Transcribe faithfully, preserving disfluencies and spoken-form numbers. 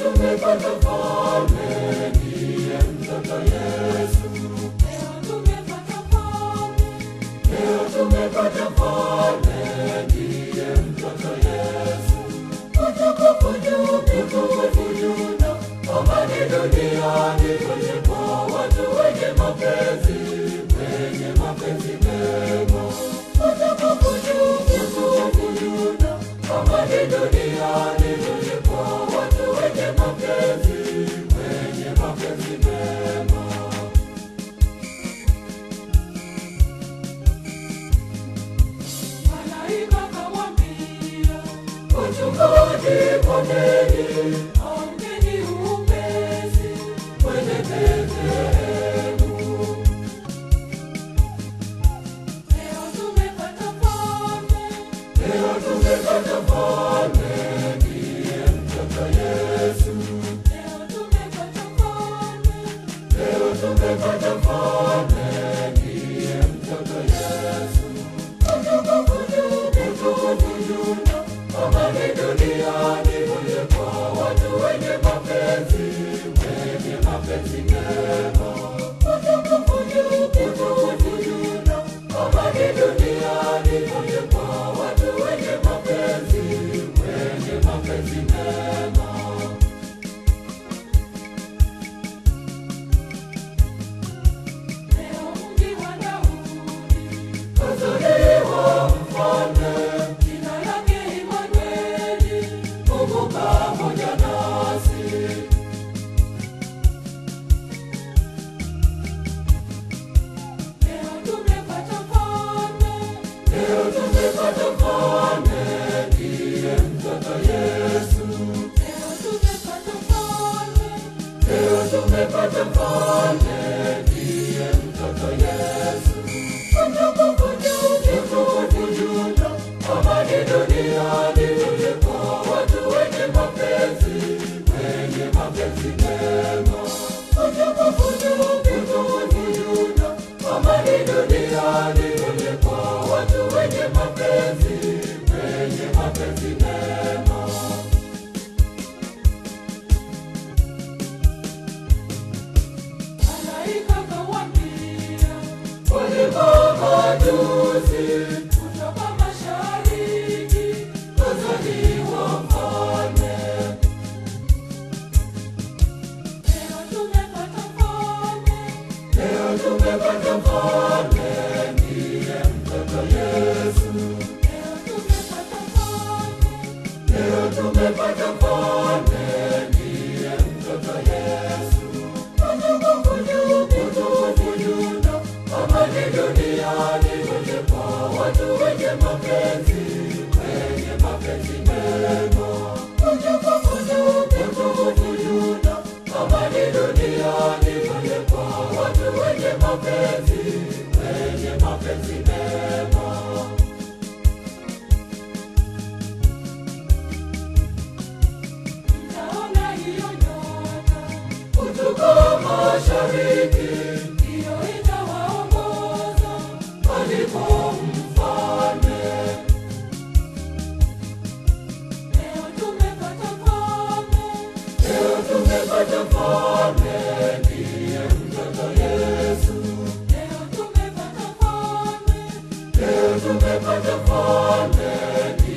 tumepata mfalme, ndiye mtoto Yesu. Leo tumepata mfalme, leo tumepata mfalme, ndiye mtoto Yesu. Utukufu juu, utukufu juu na amani duniani kote kwa watu wenye mapenzi, wenye mapenzi mema. Utukufu juu, utukufu juu na amani duniani kote kwa watu wenye mapenzi, wenye mapenzi mema. Malaika kawaambia, uchungaji pondeni, ombeni upesi kwenye Bethlehemu. Leo tumepata mfalme, leo tumepata mfalme, ndiye mtoto Yesu. Leo tumepata mfalme, leo tumepata mfalme, ndiye mtoto Yesu. Utukufu juu, utukufu juu na amani duniani kote kwa watu wenye mapenzi, wenye mapenzi mema. Utukufu juu, utukufu juu na amani duniani kote kwa watu wenye mapenzi, wenye mapenzi mema. Leo mji wa Daudi kazaliwa mfalme, jina lake Immanueli, Mungu pamoja nasi. Leo tumepata mfalme, leo tumepata mfalme, ndiye mtoto Yesu. Leo tumepata mfalme, leo tumepata mfalme, ndiye mtoto Yesu. Utukufu juu, utukufu juu na amani duniani kote kwa watu wenye mapenzi, wenye mapenzi mema. Utukufu juu, utukufu juu na amani duniani kote kwa watu wenye mapenzi, wenye mapenzi mema. Malaika kawaambia, walikuwa majusi kutoka mashariki, kazaliwa mfalme. Leo tumepata mfalme, leo tumepata mfalme, ndiye mtoto Yesu. Leo tumepata mfalme, leo tumepata mfalme, ndiye mtoto Yesu. Utukufu juu, utukufu juu na amani duniani kote kwa watu wenye mapenzi, wenye mapenzi mema. Utukufu juu, utukufu juu na amani duniani kote kwa watu wenye mapenzi, wenye mapenzi mema. Mtaona hiyo nyota kutoka mashariki, hiyo itawaongoza alipo mfalme. Leo tumepata mfalme, leo tumepata mfalme, ndiye mtoto Yesu. Leo tumepata mfalme, leo tumepata mfalme,